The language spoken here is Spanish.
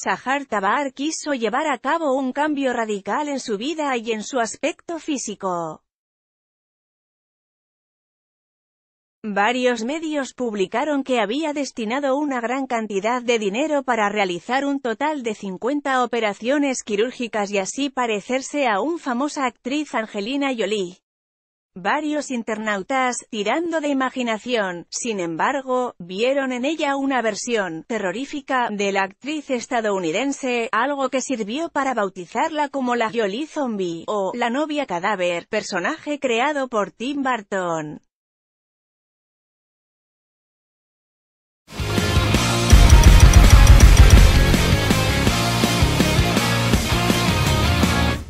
Sahar Tabar quiso llevar a cabo un cambio radical en su vida y en su aspecto físico. Varios medios publicaron que había destinado una gran cantidad de dinero para realizar un total de 50 operaciones quirúrgicas y así parecerse a una famosa actriz Angelina Jolie. Varios internautas, tirando de imaginación, sin embargo, vieron en ella una versión terrorífica de la actriz estadounidense, algo que sirvió para bautizarla como la Jolie Zombie, o la novia cadáver, personaje creado por Tim Burton.